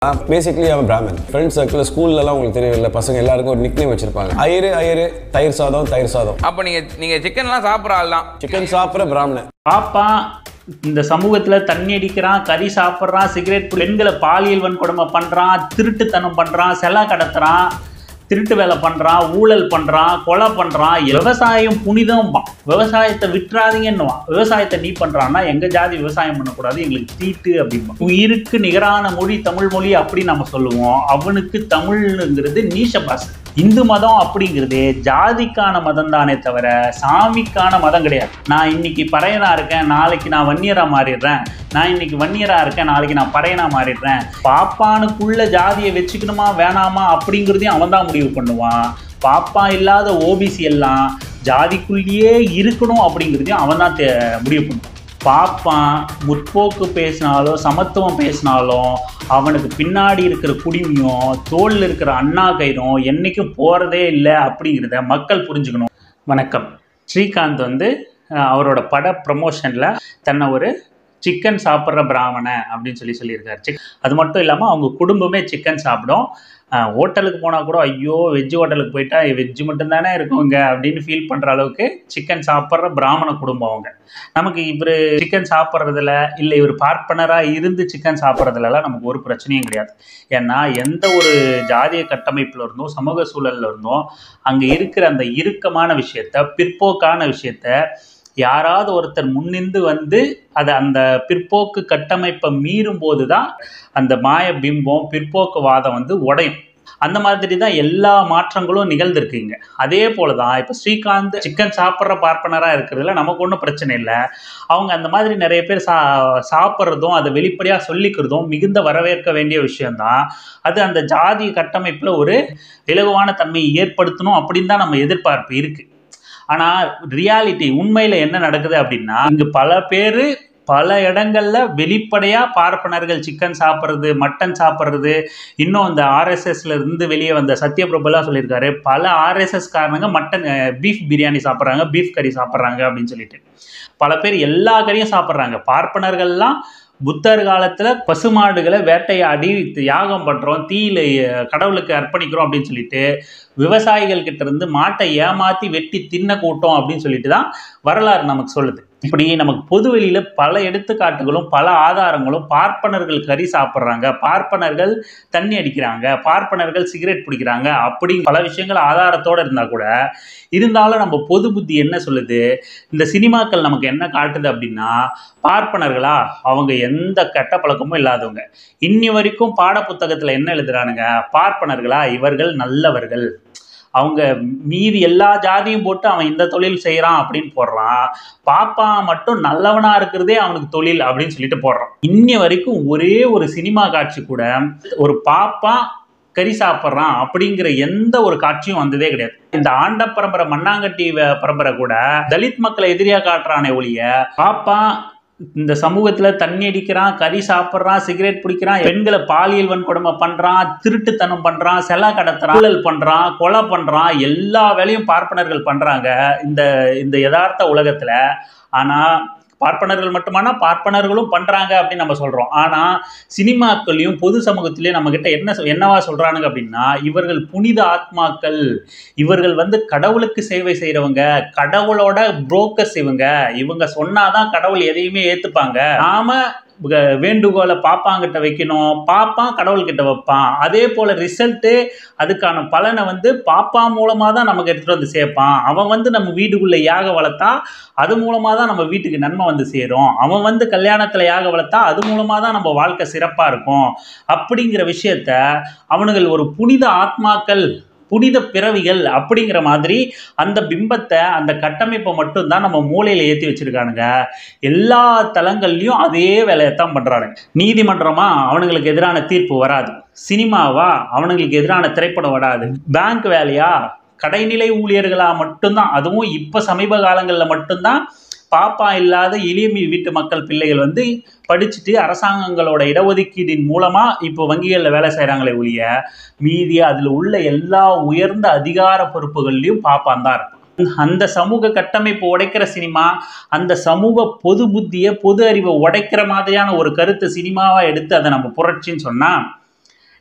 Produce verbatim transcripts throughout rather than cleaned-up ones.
Basically அவன் Brahmin. Friend circle ஸ்கூல்லலாம் உங்களுக்கு தெரியல, பசங்க எல்லாருக்கும் ஒரு நிக்னேம் வச்சிருப்பாங்க. ஐயரு ஐயரு தயிர் சாதம் தயிர் சாதம். அப்போ நீங்க நீங்க சிக்கன்லாம் சாப்பிட்ற ஆள் தான். சிக்கன் சாப்பிட்ற பிராமணன். பாப்பா இந்த சமூகத்துல தண்ணி அடிக்கிறான், கறி சாப்பிட்றான், சிகரெட், பெண்களை பாலியல் வன்கொடுமை பண்றான், திருட்டுத்தனம் பண்றான், செலா கடத்துறான், திருட்டு வேலை பண்றான், ஊழல் பண்றான், கொலை பண்றான். விவசாயம் புனிதம், விவசாயத்தை விட்டுறாதீங்கன்னுவான். விவசாயத்தை நீ பண்றான்னா எங்க ஜாதி விவசாயம் பண்ணக்கூடாது, எங்களுக்கு தீட்டு அப்படின்பா. உயிருக்கு நிகரான மொழி தமிழ் மொழி அப்படி நம்ம சொல்லுவோம். அவனுக்கு தமிழ்ங்கிறது நீஷ பாஷை. இந்து மதம் அப்படிங்கிறது ஜாதிக்கான மதம் தானே தவிர சாமிக்கான மதம் கிடையாது. நான் இன்னைக்கு பறையனா இருக்கேன், நாளைக்கு நான் வன்னியரா மாறிடுறேன், நான் இன்னைக்கு வன்னியரா இருக்கேன், நாளைக்கு நான் பறையனா மாறிடுறேன். பாப்பானுக்குள்ள ஜாதியை வச்சுக்கணுமா வேணாமா அப்படிங்கிறதையும் அவன் தான் முடிவு பண்ணுவான். பாப்பா இல்லாத ஓபிசி எல்லாம் ஜாதிக்குள்ளேயே இருக்கணும் அப்படிங்கிறதையும் அவன் தான் முடிவு பண்ணுவான். பாப்பான் முற்போக்கு பேசினாலும் சமத்துவம் பேசினாலும் அவனுக்கு பின்னாடி இருக்கிற குடிமையும் தோளில் இருக்கிற அண்ணா கயிறும் என்றைக்கும் போகிறதே இல்லை அப்படிங்கிறத மக்கள் புரிஞ்சுக்கணும். வணக்கம். ஸ்ரீகாந்த் வந்து அவரோட பட ப்ரமோஷனில் தன்னை ஒரு சிக்கன் சாப்பிட்ற பிராமணன் அப்படின்னு சொல்லி சொல்லியிருக்காரு. சிக் அது மட்டும் இல்லாமல் அவங்க குடும்பமே சிக்கன் சாப்பிடும். ஹோட்டலுக்கு போனால் கூட ஐயோ வெஜ்ஜு ஹோட்டலுக்கு போயிட்டா வெஜ்ஜு மட்டும்தானே இருக்குங்க அப்படின்னு ஃபீல் பண்ணுற அளவுக்கு சிக்கன் சாப்பிட்ற பிராமண குடும்பம் அவங்க. நமக்கு இவர் சிக்கன் சாப்பிட்றதுல இல்லை இவர் பார்ப்பனராக இருந்து சிக்கன் சாப்பிட்றதுலலாம் நமக்கு ஒரு பிரச்சனையும் கிடையாது. ஏன்னா எந்த ஒரு ஜாதிய கட்டமைப்பில் இருந்தோம் சமூக சூழலில் இருந்தோம் அங்கே இருக்கிற அந்த இறுக்கமான விஷயத்த பிற்போக்கான விஷயத்த யாராவது ஒருத்தர் முன்னிந்து வந்து அதை அந்த பிற்போக்கு கட்டமைப்பை மீறும் போது தான் அந்த மாய பிம்பம் பிற்போக்கு வாதம் வந்து உடையும். அந்த மாதிரி தான் எல்லா மாற்றங்களும் நிகழ்ந்திருக்குங்க. அதே போல தான் இப்போ ஸ்ரீகாந்த் சிக்கன் சாப்பிட்ற பார்ப்பனராக இருக்கிறதுல நமக்கு ஒன்றும் பிரச்சனை இல்லை. அவங்க அந்த மாதிரி நிறைய பேர் சா சாப்பிட்றதும் அதை வெளிப்படையாக சொல்லிக்கிறதும் மிகுந்த வரவேற்க வேண்டிய விஷயம்தான். அது அந்த ஜாதி கட்டமைப்பில் ஒரு இலகுவான தன்மையை ஏற்படுத்தணும் அப்படின்னு தான் நம்ம எதிர்பார்ப்பு இருக்குது. ஆனால் ரியாலிட்டி உண்மையில் என்ன நடக்குது அப்படின்னா இங்கு பல பேர் பல இடங்கள்ல வெளிப்படையாக பார்ப்பனர்கள் சிக்கன் சாப்பிட்றது மட்டன் சாப்பிட்றது, இன்னும் இந்த ஆர்எஸ்எஸ்ல இருந்து வெளியே வந்த சத்யபிரபுலாம் சொல்லியிருக்காரு பல ஆர்எஸ்எஸ் காரணங்க மட்டன் பீஃப் பிரியாணி சாப்பிட்றாங்க, பீஃப் கறி சாப்பிட்றாங்க அப்படின்னு சொல்லிட்டு பல பேர் எல்லா கறியும் சாப்பிட்றாங்க. பார்ப்பனர்கள்லாம் புத்தர் காலத்துல பசுமாடுகளை வேட்டையாடி யாகம் பண்றோம், தீயில கடவுளுக்கு அர்ப்பணிக்கிறோம் அப்படின்னு சொல்லிட்டு விவசாயிகள் கிட்ட இருந்து மாட்டை ஏமாத்தி வெட்டி தின்ன கூட்டம் அப்படின்னு சொல்லிட்டு தான் வரலாறு நமக்கு சொல்லுது. இப்படி நமக்கு பொது வெளியில பல எடுத்துக்காட்டுகளும் பல ஆதாரங்களும் பார்ப்பனர்கள் கறி சாப்பிட்றாங்க, பார்ப்பனர்கள் தண்ணி அடிக்கிறாங்க, பார்ப்பனர்கள் சிகரெட் பிடிக்கிறாங்க அப்படி பல விஷயங்கள் ஆதாரத்தோடு இருந்தால் கூட இருந்தாலும் நம்ம பொது புத்தி என்ன சொல்லுது, இந்த சினிமாக்கள் நமக்கு என்ன காட்டுது அப்படின்னா பார்ப்பனர்களா அவங்க எந்த கெட்ட பழக்கமும் இல்லாதவங்க. இன்னி வரைக்கும் பாட புத்தகத்தில் என்ன எழுதுறானுங்க, பார்ப்பனர்களா இவர்கள் நல்லவர்கள், அவங்க மீதி எல்லா ஜாதியும் போட்டு அவன் இந்த தொழில் செய்கிறான் அப்படின்னு போடுறான், பாப்பா மட்டும் நல்லவனா இருக்கிறதே அவனுக்கு தொழில் அப்படின்னு சொல்லிட்டு போடுறான். இன்னி வரைக்கும் ஒரே ஒரு சினிமா காட்சி கூட ஒரு பாப்பா கறி சாப்பிட்றான் அப்படிங்கிற எந்த ஒரு காட்சியும் வந்ததே கிடையாது. இந்த ஆண்ட பரம்பரை மண்ணாங்கட்டி பரம்பரை கூட தலித் மக்களை எதிரியா காட்டுறானே ஒழிய பாப்பா இந்த சமூகத்துல தண்ணி அடிக்கிறான், கறி சாப்பிட்றான், சிகரெட் பிடிக்கிறான், பெண்களை பாலியல் வன்கொடுமை பண்றான், திருட்டுத்தனம் பண்றான், செலா கடத்துறான், ஊழல் பண்றான், கொலை பண்றான், எல்லா வேலையும் பார்ப்பனர்கள் பண்றாங்க இந்த இந்த யதார்த்த உலகத்துல. ஆனா பார்ப்பனர்கள் மட்டுமானா பார்ப்பனர்களும் பண்றாங்க அப்படின்னு நம்ம சொல்றோம். ஆனா சினிமாக்கள்லையும் பொது சமூகத்திலையும் நம்ம கிட்ட என்ன என்னவா சொல்றானுங்க அப்படின்னா இவர்கள் புனித ஆத்மாக்கள், இவர்கள் வந்து கடவுளுக்கு சேவை செய்யறவங்க, கடவுளோட புரோக்கர்ஸ் இவங்க, இவங்க சொன்னாதான் கடவுள் எதையுமே ஏத்துப்பாங்க, நாம வேண்டுகோளை பாப்பாங்கிட்ட வைக்கணும், பாப்பான் கடவுள்கிட்ட வைப்பான், அதே போல ரிசல்ட்டு அதுக்கான பலனை வந்து பாப்பா மூலமாக தான் நமக்கு எடுத்துகிட்டு வந்து சேர்ப்பான், அவன் வந்து நம்ம வீட்டுக்குள்ளே யாக வளர்த்தா அது மூலமாக தான் நம்ம வீட்டுக்கு நன்மை வந்து சேரும், அவன் வந்து கல்யாணத்தில் யாக வளர்த்தா அது மூலமாக தான் நம்ம வாழ்க்கை சிறப்பாக இருக்கும் அப்படிங்கிற விஷயத்த அவனுங்கள் ஒரு புனித ஆத்மாக்கள் புனித பிறவிகள் அப்படிங்கிற மாதிரி அந்த பிம்பத்தை அந்த கட்டமைப்பை மட்டும்தான் நம்ம மூளையில ஏற்றி வச்சிருக்கானுங்க. எல்லா தளங்கள்லையும் அதே வேலையத்தான் பண்றானுங்க. நீதிமன்றமா அவனுங்களுக்கு எதிரான தீர்ப்பு வராது, சினிமாவா அவனுங்களுக்கு எதிரான திரைப்படம் வராது, பேங்க் வேலையா கடைநிலை ஊழியர்களா மட்டும்தான், அதுவும் இப்ப சமீப காலங்களில் மட்டும்தான் பாப்பா இல்லாத எளிய வீட்டு மக்கள் பிள்ளைகள் வந்து படிச்சுட்டு அரசாங்கங்களோட இடஒதுக்கீடின் மூலமா இப்போ வங்கிகளில் வேலை செய்கிறாங்களே ஒழிய மீதி அதில் உள்ள எல்லா உயர்ந்த அதிகார பொறுப்புகள்லையும் பாப்பான் தான் இருக்கும். அந்த சமூக கட்டமைப்பு உடைக்கிற சினிமா, அந்த சமூக பொது புத்தியை பொது அறிவை உடைக்கிற மாதிரியான ஒரு கருத்து சினிமாவா எடுத்து அதை நம்ம புரட்சின்னு சொன்னா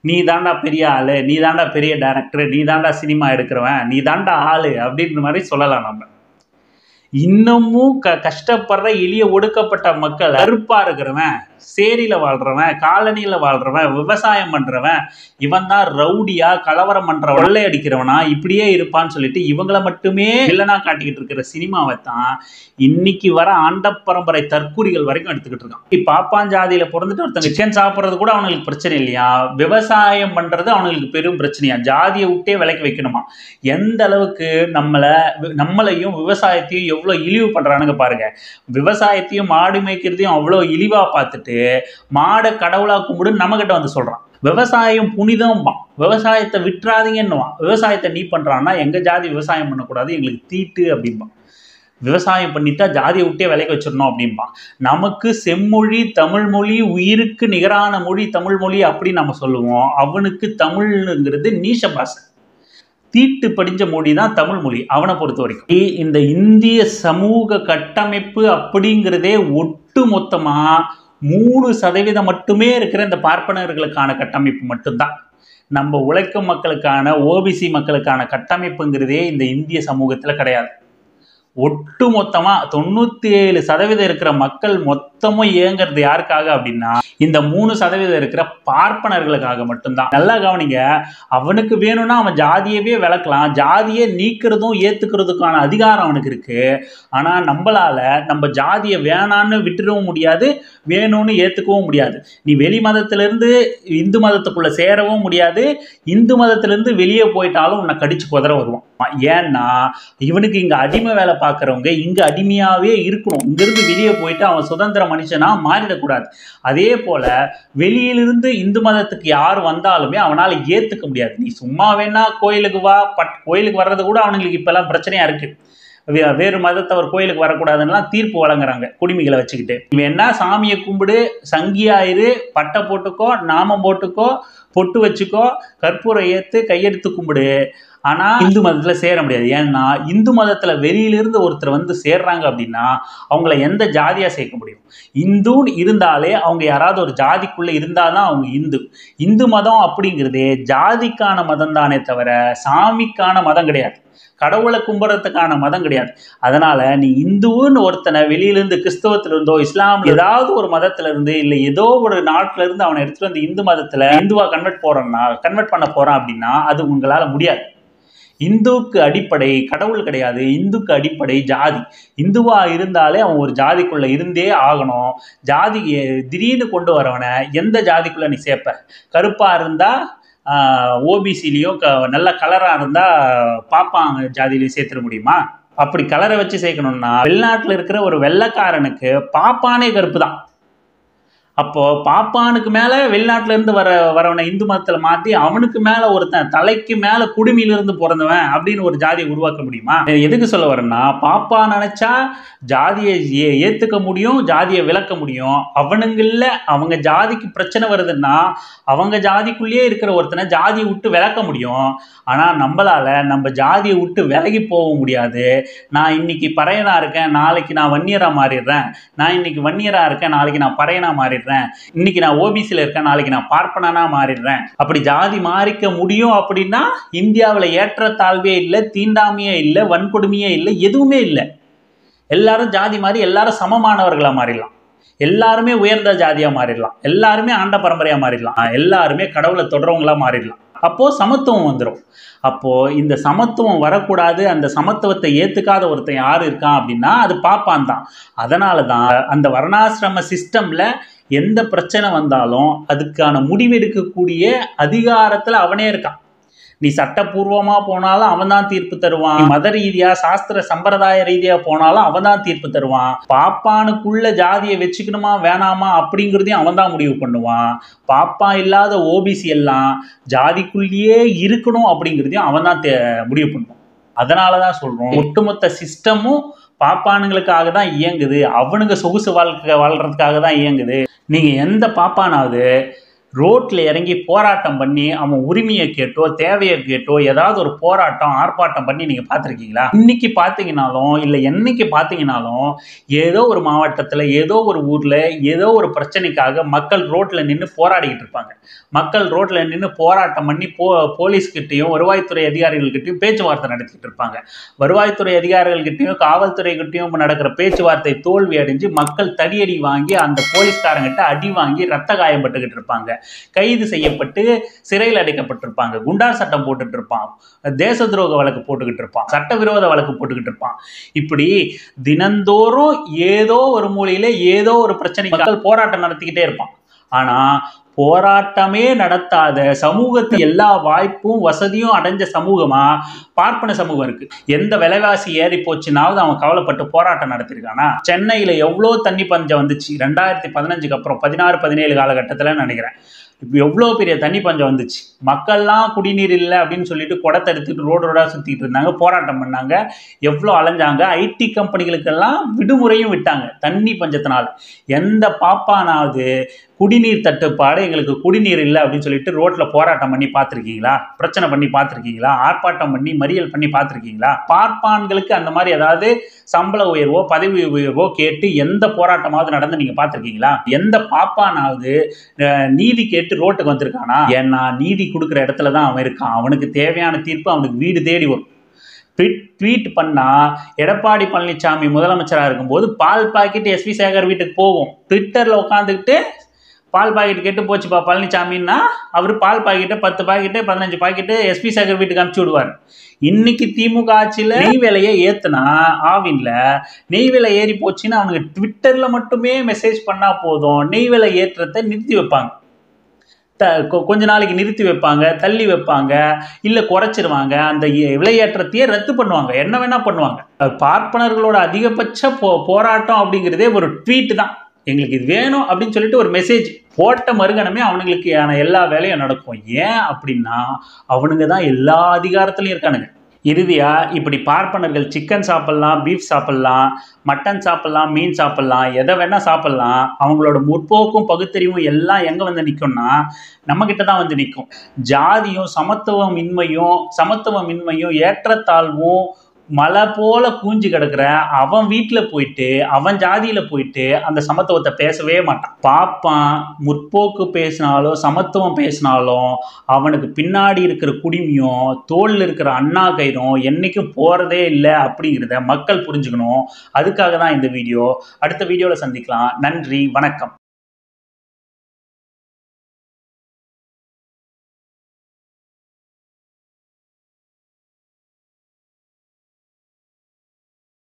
நீ தாண்டா பெரிய ஆளு, நீ தாண்டா பெரிய டைரக்டர், நீ தாண்டா சினிமா எடுக்கிறவன், நீ தாண்டா ஆளு அப்படின்ற மாதிரி சொல்லலாம். நம்ம இன்னமும் க கஷ்டப்படுற எளிய ஒடுக்கப்பட்ட மக்கள், கருப்பா இருக்கிறவன், சேரியில வாழ்றவன், காலனியில வாழ்றவன், விவசாயம் பண்றவன், இவன் தான் ரவுடியா கலவரம் பண்ற வெள்ளை அடிக்கிறவனா இப்படியே இருப்பான்னு சொல்லிட்டு இவங்களை மட்டுமே வில்லனா காட்டிக்கிட்டு இருக்கிற சினிமாவை தான் இன்னைக்கு வர ஆண்ட பரம்பரை தற்கூரிகள் வரைக்கும் எடுத்துக்கிட்டு இருக்கான். பாப்பான் ஜாதியில பிறந்துட்டு ஒருத்தங்க சிக்கன் சாப்பிட்றது கூட அவனுக்கு பிரச்சனை இல்லையா, விவசாயம் பண்றது அவனுக்கு பெரும் பிரச்சனையா, ஜாதியை விட்டே விலைக்கு வைக்கணுமா. எந்த அளவுக்கு நம்மளை நம்மளையும் விவசாயத்தையும் எவ்வளோ இழிவு பண்றானுங்க பாருங்க. விவசாயத்தையும் மாடு மேய்க்கிறதையும் அவ்வளோ இழிவா பார்த்துட்டு மாடை கடவுளா கும்பிடு நம்ம கிட்ட வந்து சொல்றான். விவசாயம் புனிதம், விவசாயத்தை விட்டுறாதீங்கன்னுவான். விவசாயத்தை நீ பண்றான்னா எங்க ஜாதி விவசாயம் பண்ணக்கூடாது, எங்களுக்கு தீட்டு அப்படின்பான். விவசாயம் பண்ணிட்டா ஜாதியை விட்டே விலைக்கு வச்சிடணும் அப்படின்பான். நமக்கு செம்மொழி தமிழ் மொழி உயிருக்கு நிகரான மொழி தமிழ் மொழி அப்படின்னு நம்ம சொல்லுவோம். அவனுக்கு தமிழ்ங்கிறது நீஷ பாஷை, தீட்டு படிஞ்ச மொழி தான் தமிழ் மொழி அவனை பொறுத்த வரைக்கும். இந்த இந்திய சமூக கட்டமைப்பு அப்படிங்கிறதே ஒட்டு மொத்தமா மூணு சதவீதம் மட்டுமே இருக்கிற இந்த பார்ப்பனர்களுக்கான கட்டமைப்பு மட்டும்தான். நம்ம உழைக்கும் மக்களுக்கான ஓபிசி மக்களுக்கான கட்டமைப்புங்கிறதே இந்த இந்திய சமூகத்தில் கிடையாது. ஒட்டு மொத்தமா தொண்ணூத்தி ஏழு சதவீதம் இருக்கிற மக்கள் மொத்தமும் இயங்குறது யாருக்காக அப்படின்னா இந்த மூணு சதவீதம் இருக்கிற பார்ப்பனர்களுக்காக மட்டும்தான். நல்லா கவனிங்க, அவனுக்கு வேணும்னா அவன் ஜாதியவே விளக்கலாம், ஜாதியை நீக்கிறதும் ஏத்துக்கிறதுக்கான அதிகாரம் அவனுக்கு இருக்கு. ஆனா நம்மளால நம்ம ஜாதியை வேணான்னு விட்டுடவும் முடியாது, வேணும்னு ஏத்துக்கவும் முடியாது. நீ வெளி மதத்திலிருந்து இந்து மதத்துக்குள்ள சேரவும் முடியாது, இந்து மதத்திலிருந்து வெளியே போயிட்டாலும் உன்னை கடிச்சு குதற வருவான். ஏன்னா இவனுக்கு இங்க அடிமை வேலை பார்க்கறவங்க இங்க அடிமையாவே இருக்கணும். இங்கிருந்து வெளியே போயிட்டு அவன் சுதந்திர மனுஷனா மாறிடக்கூடாது. அதே போல வெளியிலிருந்து இந்து மதத்துக்கு யார் வந்தாலுமே அவனால ஏத்துக்க முடியாது. நீ சும்மா வேணா கோயிலுக்கு வா, பட் கோயிலுக்கு வர்றது கூட அவனுங்களுக்கு இப்ப எல்லாம் பிரச்சனையா இருக்கு. வேறு மதத்தவர் கோயிலுக்கு வரக்கூடாதுன்னா தீர்ப்பு வழங்குறாங்க குடிமிகளை வச்சுக்கிட்டு. இவன் என்ன சாமியை கும்பிடு, சங்கியாயிரு, பட்டை போட்டுக்கோ, நாமம் போட்டுக்கோ, பொட்டு வச்சுக்கோ, கற்பூரம் ஏத்து, கையெடுத்து கும்பிடு. ஆனா இந்து மதத்துல சேர முடியாது. ஏன்னா இந்து மதத்துல வெளியிலிருந்து ஒருத்தர் வந்து சேர்றாங்க அப்படின்னா அவங்கள எந்த ஜாதியா சேர்க்க முடியும்? இந்துன்னு இருந்தாலே அவங்க யாராவது ஒரு ஜாதிக்குள்ள இருந்தாதான் அவங்க இந்து. இந்து மதம் அப்படிங்கிறதே ஜாதிக்கான மதம் தானே தவிர சாமிக்கான மதம் கிடையாது, கடவுளை கும்பிட்றதுக்கான மதம் கிடையாது. அதனால நீ இந்துன்னு ஒருத்தனை வெளியிலிருந்து கிறிஸ்தவத்துல இருந்தோ இஸ்லாம் ஏதாவது ஒரு மதத்துல இருந்து இல்லை ஏதோ ஒரு நாட்டுல இருந்து அவனை எடுத்துட்டு வந்து இந்து மதத்துல இந்துவா கன்வெர்ட் போறான்னா கன்வெர்ட் பண்ண போறான் அப்படின்னா அது உங்களால முடியாது. இந்துக்கு அடிப்படை கடவுள் கிடையாது, இந்துக்கு அடிப்படை ஜாதி. இந்துவா இருந்தாலே அவன் ஒரு ஜாதிக்குள்ள இருந்தே ஆகணும். ஜாதி திடீர்னு கொண்டு வரவனை எந்த ஜாதிக்குள்ள நீ சேர்ப்ப? கருப்பா இருந்தா ஓபிசிலையும் க நல்ல கலராக இருந்தால் பாப்பாங்க ஜாதியிலையும் சேர்த்துட முடியுமா? அப்படி கலரை வச்சு சேர்க்கணும்னா வெளிநாட்டில் இருக்கிற ஒரு வெள்ளைக்காரனுக்கு பாப்பானே கருப்பு தான். அப்போ பாப்பானுக்கு மேலே வெளிநாட்டிலேருந்து வர வரவனை இந்து மதத்தில் மாற்றி அவனுக்கு மேலே ஒருத்தன் தலைக்கு மேலே குடுமியிலிருந்து பிறந்தவன் அப்படின்னு ஒரு ஜாதியை உருவாக்க முடியுமா? எதுக்கு சொல்ல வரேன்னா, பாப்பா நினச்சா ஜாதியை ஏ ஏற்றுக்க முடியும், ஜாதியை விளக்க முடியும். அவனுங்களில் அவங்க ஜாதிக்கு பிரச்சனை வருதுன்னா அவங்க ஜாதிக்குள்ளேயே இருக்கிற ஒருத்தனை ஜாதியை விட்டு விளக்க முடியும். ஆனால் நம்மளால நம்ம ஜாதியை விட்டு விலகி போக முடியாது. நான் இன்னைக்கு பறையனா இருக்கேன், நாளைக்கு நான் வன்னியராக மாறிடுறேன். நான் இன்னைக்கு வன்னியராக இருக்கேன், நாளைக்கு நான் பறையனா மாறிடுறேன். இன்னைக்கு நான் ஓபிசியில் இருக்கேன், நாளைக்கு நான் பார்ப்பனா மாறிடுறேன். அப்படி ஜாதி மாறிக்க முடியும் அப்படின்னா இந்தியாவில் ஏற்றத்தாழ்வே இல்லை, தீண்டாமையே இல்லை, வன்கொடுமையே இல்லை, எதுவுமே இல்லை. எல்லாரும் ஜாதி மாறி எல்லாரும் சமமானவர்களாக மாறிடலாம், எல்லாருமே உயர்ந்த ஜாதியா மாறிடலாம், எல்லாருமே ஆண்ட பரம்பரையா மாறிடலாம், எல்லாருமே கடவுளை தொடரவங்களா மாறிடலாம். அப்போ சமத்துவம் வந்துடும். அப்போ இந்த சமத்துவம் வரக்கூடாது, அந்த சமத்துவத்தை ஏத்துக்காத ஒருத்தன் யாரு இருக்கான் அப்படின்னா அது பாப்பான் தான். அதனால தான் அந்த வர்ணாசிரம சிஸ்டம்ல எந்த பிரச்சனை வந்தாலும் அதுக்கான முடிவெடுக்கக்கூடிய அதிகாரத்துல அவனே இருக்கான். நீ சட்டப்பூர்வமா போனாலும் அவன் தான் தீர்ப்பு தருவான், மத ரீதியா சாஸ்திர சம்பிரதாய ரீதியா போனாலும் அவன் தான் தீர்ப்பு தருவான். பாப்பானுக்குள்ள ஜாதியை வச்சுக்கணுமா வேணாமா அப்படிங்கிறதையும் அவன் தான் முடிவு பண்ணுவான். பாப்பா இல்லாத ஓபிசி எல்லாம் ஜாதிக்குள்ளேயே இருக்கணும் அப்படிங்கிறதையும் அவன் தான் முடிவு பண்ணுவான். அதனாலதான் சொல்றோம், ஒட்டுமொத்த சிஸ்டமும் பாப்பானுங்களுக்காக தான் இயங்குது, அவனுங்க சொகுசு வாழ்க்கை வாழ்றதுக்காக தான் இயங்குது. நீங்க எந்த பாப்பானாவது ரோட்டில் இறங்கி போராட்டம் பண்ணி அவன் உரிமையை கேட்டோ தேவையை கேட்டோ ஏதாவது ஒரு போராட்டம் ஆர்ப்பாட்டம் பண்ணி நீங்கள் பார்த்துருக்கீங்களா? இன்னைக்கு பார்த்தீங்கன்னாலும் இல்லை என்னைக்கு பார்த்தீங்கன்னாலும் ஏதோ ஒரு மாவட்டத்தில் ஏதோ ஒரு ஊரில் ஏதோ ஒரு பிரச்சனைக்காக மக்கள் ரோட்டில் நின்று போராடிக்கிட்டு இருப்பாங்க. மக்கள் ரோட்டில் நின்று போராட்டம் பண்ணி போ போலீஸ்கிட்டையும் வருவாய்த்துறை அதிகாரிகள்கிட்டையும் பேச்சுவார்த்தை நடத்திக்கிட்டு இருப்பாங்க. வருவாய்த்துறை அதிகாரிகள்கிட்டையும் காவல்துறைகிட்டையும் நடக்கிற பேச்சுவார்த்தை தோல்வி அடைஞ்சு மக்கள் தடியடி வாங்கி அந்த போலீஸ்காரங்கிட்ட அடி வாங்கி ரத்த காயப்பட்டுக்கிட்டு இருப்பாங்க. கைது செய்யப்பட்டு சிறையில் அடைக்கப்பட்டிருப்பாங்க. குண்டார் சட்டம் போட்டுட்டு இருப்பான், தேச துரோக வழக்கு போட்டுக்கிட்டு இருப்பான், சட்டவிரோத வழக்கு போட்டுக்கிட்டு இருப்பான். இப்படி தினந்தோறும் ஏதோ ஒரு மூலையில ஏதோ ஒரு பிரச்சனை மக்கள் போராட்டம் நடத்திக்கிட்டே இருப்பான். ஆனா போராட்டமே நடத்தாத சமூகத்து எல்லா வாய்ப்பும் வசதியும் அடைஞ்ச சமூகமா பார்ப்பன சமூகம் இருக்கு. எந்த விலைவாசி ஏறி போச்சுனாவது அவன் கவலைப்பட்டு போராட்டம் நடத்திருக்கானா? சென்னையில எவ்வளோ தண்ணி பஞ்சம் வந்துச்சு ரெண்டாயிரத்தி பதினஞ்சுக்கு அப்புறம் பதினாறு பதினேழு காலகட்டத்தில் நினைக்கிறேன். இப்போ எவ்வளோ பெரிய தண்ணி பஞ்சம் வந்துச்சு. மக்கள்லாம் குடிநீர் இல்லை அப்படின்னு சொல்லிட்டு குடத்தை எடுத்துட்டு ரோடு ரோடாக சுற்றிட்டு இருந்தாங்க, போராட்டம் பண்ணாங்க, எவ்வளோ அலைஞ்சாங்க. ஐடி கம்பெனிகளுக்கெல்லாம் விடுமுறையும் விட்டாங்க தண்ணி பஞ்சத்தினால். எந்த பாப்பானாவது குடிநீர் தட்டுப்பாடு, எங்களுக்கு குடிநீர் இல்லை அப்படின்னு சொல்லிட்டு ரோட்டில் போராட்டம் பண்ணி பார்த்துருக்கீங்களா? பிரச்சனை பண்ணி பார்த்துருக்கீங்களா? ஆர்ப்பாட்டம் பண்ணி மறியல் பண்ணி பார்த்துருக்கீங்களா? பார்ப்பான்களுக்கு அந்த மாதிரி ஏதாவது சம்பள உயர்வோ பதவி உயர்வோ கேட்டு எந்த போராட்டமாவது நடந்து நீங்கள் பார்த்துருக்கீங்களா? எந்த பாப்பானாவது நீதி கேட்டு ரோட்டுக்கு வந்திருக்கானா? ஏன்னா நீதி கொடுக்குற இடத்துல தான் அவன் இருக்கான். அவனுக்கு தேவையான தீர்ப்பு அவனுக்கு வீடு தேடி வரும். ட்வீட் பண்ணா எடப்பாடி பழனிசாமி முதலமைச்சராக இருக்கும்போது பால் பாக்கெட் எஸ்வி சேகர் வீட்டுக்கு போகும். ட்விட்டரில் உட்காந்துக்கிட்டு பால் பாக்கெட் கேட்டு போச்சுப்பா பழனிசாமின்னா அவர் பால் பாக்கெட்டை பத்து பாக்கெட்டு பதினஞ்சு பாக்கெட்டு எஸ்பி சேகர் வீட்டுக்கு அனுப்பிச்சி விடுவார். இன்னைக்கு திமுக ஆட்சியில் நெய் விலையை ஏற்றுனா ஆவின்ல நெய் விலை ஏறி போச்சுன்னா அவனுக்கு ட்விட்டரில் மட்டுமே மெசேஜ் பண்ணால் போதும், நெய் விலை ஏற்றத்தை நிறுத்தி வைப்பாங்க. கொஞ்ச நாளைக்கு நிறுத்தி வைப்பாங்க, தள்ளி வைப்பாங்க, இல்லை குறைச்சிருவாங்க, அந்த விலையேற்றத்தையே ரத்து பண்ணுவாங்க, என்ன வேணா பண்ணுவாங்க. பார்ப்பனர்களோட அதிகபட்ச போ போராட்டம் அப்படிங்கிறதே ஒரு ட்வீட் தான். எங்களுக்கு இது வேணும் அப்படின்னு சொல்லிட்டு ஒரு மெசேஜ் போட்ட மறுகணமே அவனுங்களுக்கு எல்லா வேலையும் நடக்கும். ஏன் அப்படின்னா அவனுங்க தான் எல்லா அதிகாரத்துலையும் இருக்கானுங்க. இறுதியா இப்படி பார்ப்பனர்கள் சிக்கன் சாப்பிட்லாம், பீஃப் சாப்பிட்லாம், மட்டன் சாப்பிட்லாம், மீன் சாப்பிட்லாம், எதை வேணா சாப்பிட்லாம். அவங்களோட முற்போக்கும் பகுத்தறிவும் எல்லாம் எங்கே வந்து நிற்கும்னா நம்ம கிட்ட தான் வந்து நிற்கும். ஜாதியும் சமத்துவம் இன்மையும் சமத்துவம் இன்மையும் ஏற்றத்தாழ்வும் மலை போல கூஞ்சி கிடக்குற அவன் வீட்டில் போயிட்டு அவன் ஜாதியில போயிட்டு அந்த சமத்துவத்தை பேசவே மாட்டான். பாப்பான் முற்போக்கு பேசினாலும் சமத்துவம் பேசினாலும் அவனுக்கு பின்னாடி இருக்கிற குடிமையும் தோளில் இருக்கிற அண்ணா கயிறும் என்னைக்கும் போறதே இல்லை அப்படிங்கிறத மக்கள் புரிஞ்சுக்கணும். அதுக்காக தான் இந்த வீடியோ. அடுத்த வீடியோவில் சந்திக்கலாம். நன்றி, வணக்கம்.